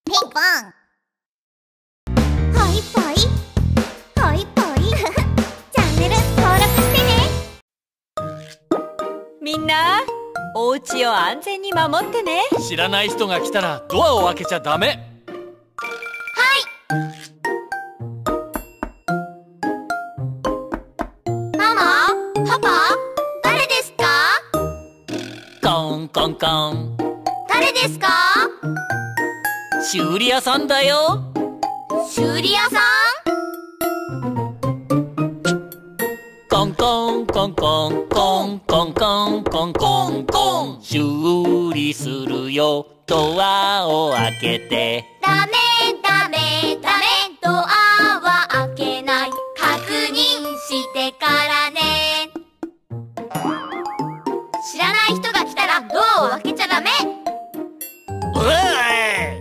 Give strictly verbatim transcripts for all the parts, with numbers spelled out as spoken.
ピンポン。はいぽいはいぽいチャンネル登録してね。 みんな、お家を安全に守ってね。 知らない人が来たらドアを開けちゃダメ。 ママ、パパ、誰ですか？ コンコンコン。 誰ですか？ 修理屋さんだよ。 修理屋さん？ コンコンコンコンコンコンコンコンコンコン。修理するよ、ドアを開けて。 ダメダメダメ、ドアは開けない。確認してからね。知らない人が来たらドアを開けちゃダメ。 うわー！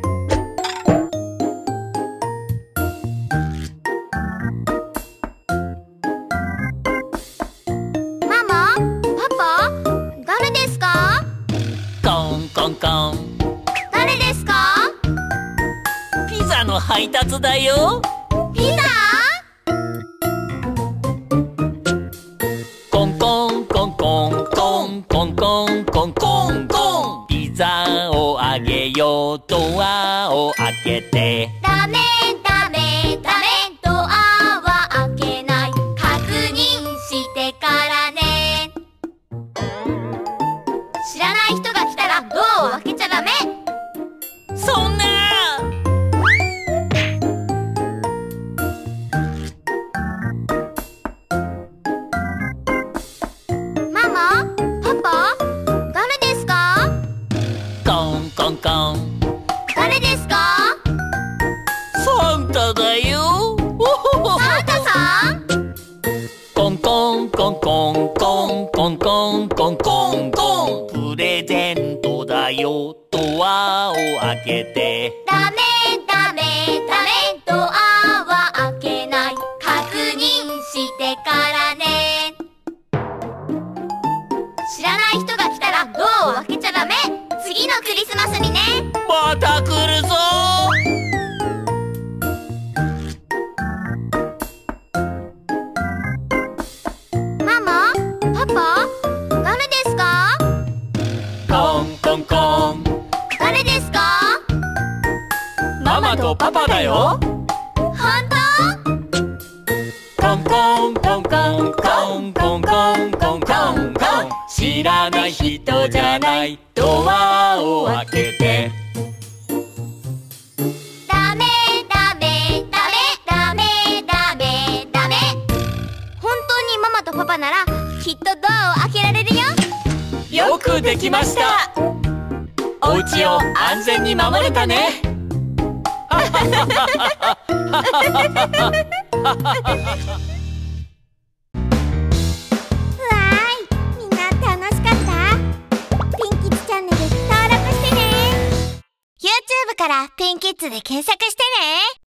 ママ、パパ、誰ですか？ コンコンコン。 誰ですか？ ピザの配達だよ。 ピザ？ コンコンコンコンコンコンコンコンコンコン。ピザをあげよう、ドアを開けて。 ダメダメダメ、ドアは開けない。確認してからね。知らない人が来たらドアを開けちゃダメ。 そんな！ ママ、パパ、誰ですか？ コンコンコン。 誰ですか？ サンタだよ。 サンタさん？ コンコンコンコンコンコンコンコンコンコン。プレゼントだよ、ドアを開けて。 ダメダメダメ、ドアは開けない。確認してからね。知らない人が来たらドアを開けちゃダメ。次のクリスマスにね。 また来るぞ。 ママ、パパ、誰ですか？ コンコンコン。 誰ですか？ ママとパパだよ。 本当？ コンコンコンコンコンコンコンコンコンコン。知らない人じゃない、ドアを開けて。 ダメダメダメダメダメダメ。本当にママとパパならきっとドアを開けられるよ。 よくできました。お家を安全に守れたね。 わーい、みんな楽しかった？ピンキッズチャンネル登録してね。 YouTube からピンキッズで検索してね。